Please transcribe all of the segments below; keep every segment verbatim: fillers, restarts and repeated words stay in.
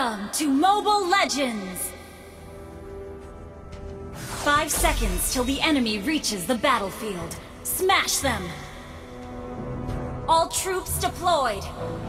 Welcome to Mobile Legends! Five seconds till the enemy reaches the battlefield. Smash them! All troops deployed!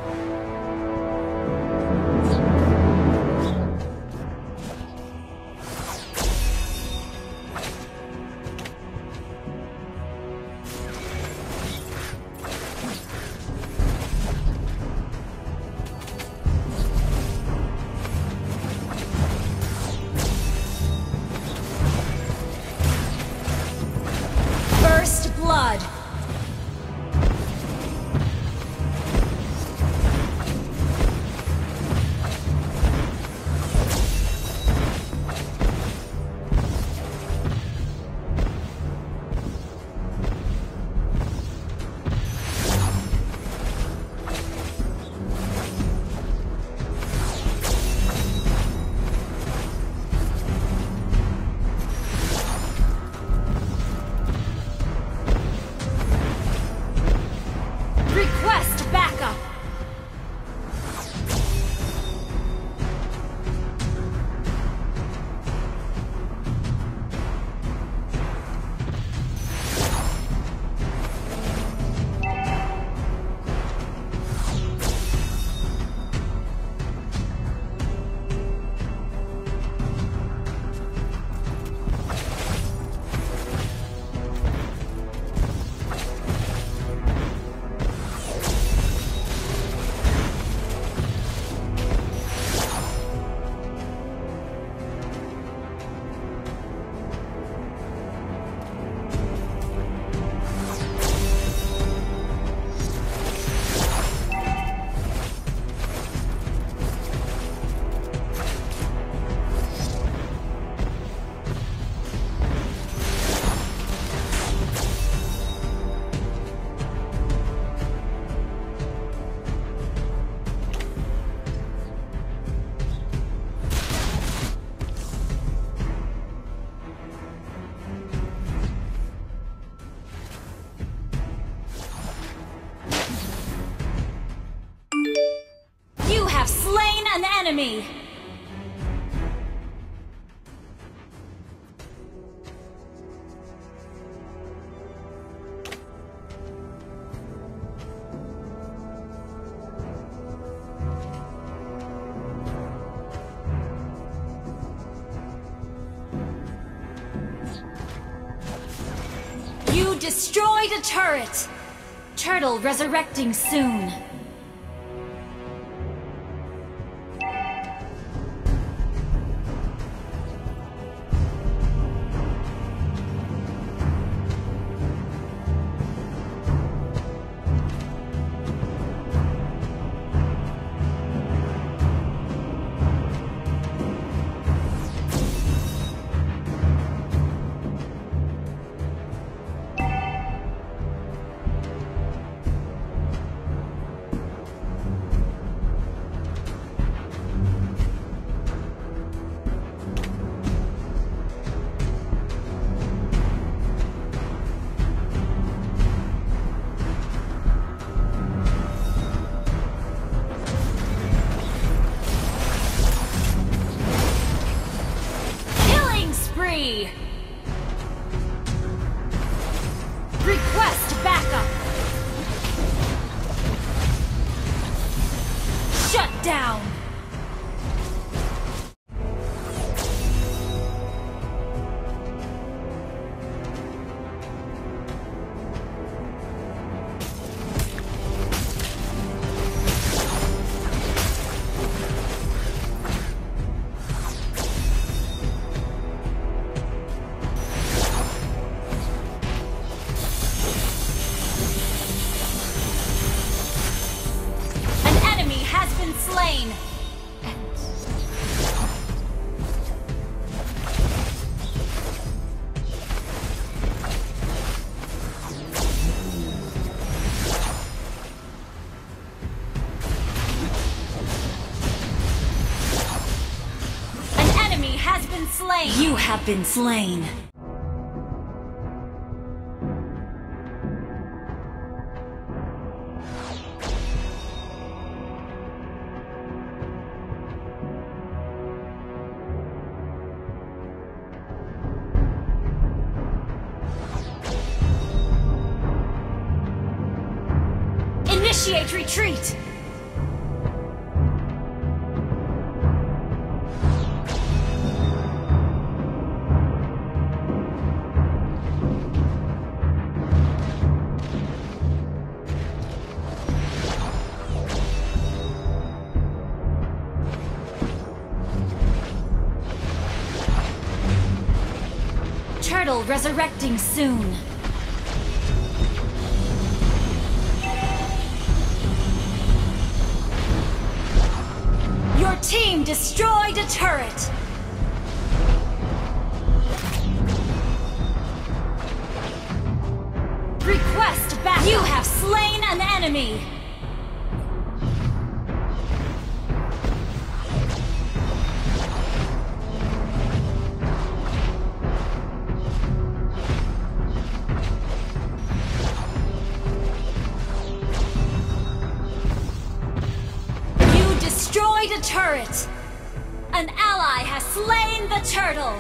First blood! Request backup! You have slain an enemy! You destroyed a turret! Turtle resurrecting soon. Spree! Request backup! Shut down! Slain! An enemy has been slain! You have been slain! Initiate retreat! Turtle resurrecting soon. Your team destroyed a turret! Request back! You have slain an enemy! Destroyed a turret! An ally has slain the turtle!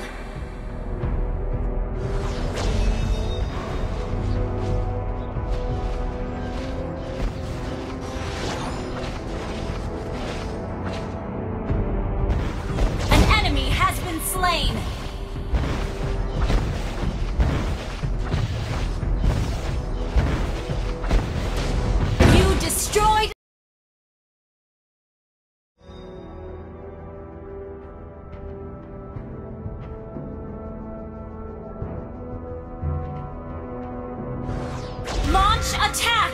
An enemy has been slain! You destroyed Launch attack!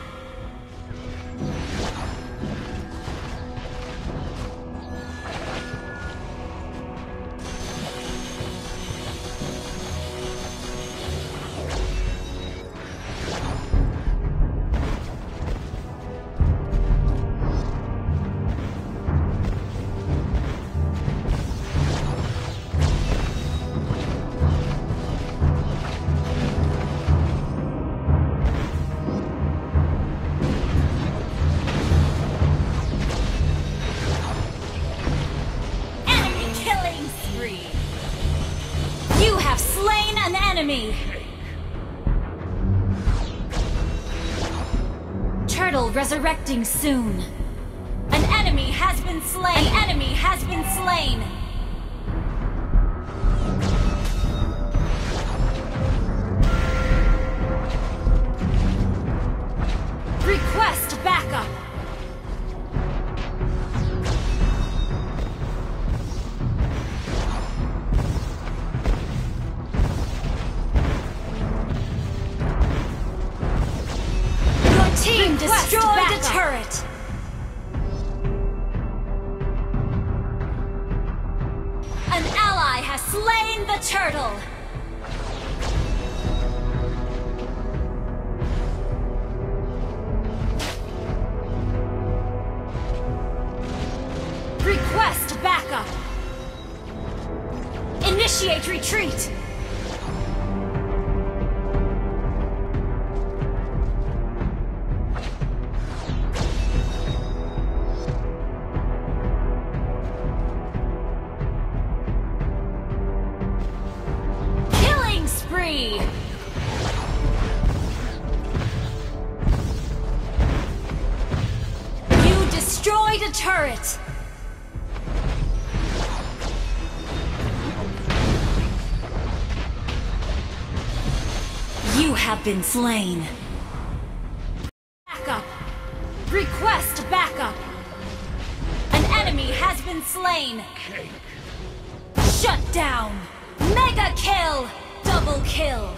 You have slain an enemy! Turtle resurrecting soon. An enemy has been slain! An enemy has been slain! Request backup! Team destroyed a turret! An ally has slain the turtle! Request backup! Initiate retreat! Spree! You destroyed a turret! You have been slain. Backup! Request backup! An enemy has been slain! Shut down! Mega kill! Double kill!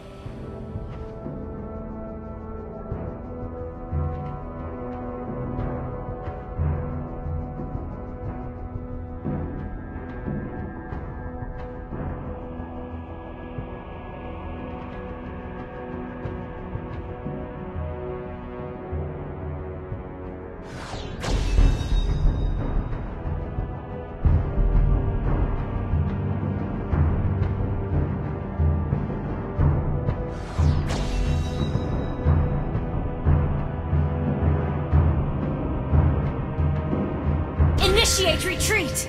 Initiate retreat!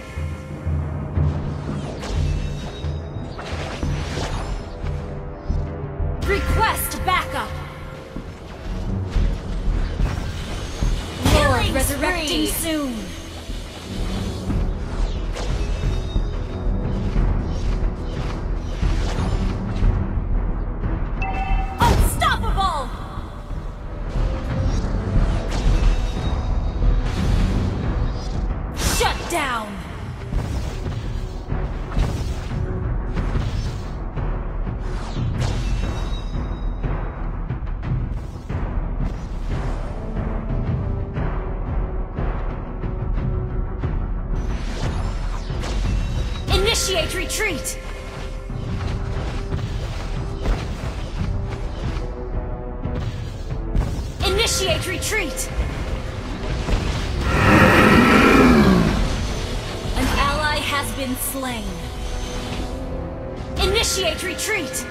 Request backup! soon. Unstoppable! Shut down! Initiate retreat! Initiate retreat! An ally has been slain. Initiate retreat!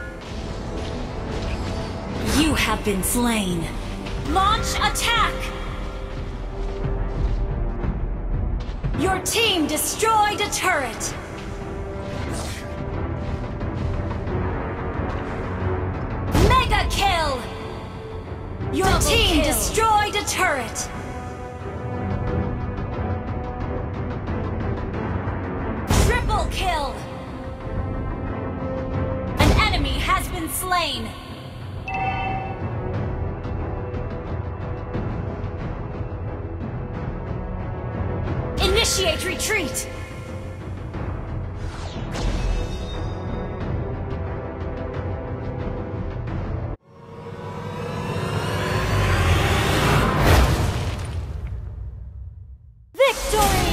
You have been slain. Launch attack! Your team destroyed a turret! Mega kill! Your Double team kill. Destroyed a turret! Triple kill! An enemy has been slain! Initiate retreat! Victory!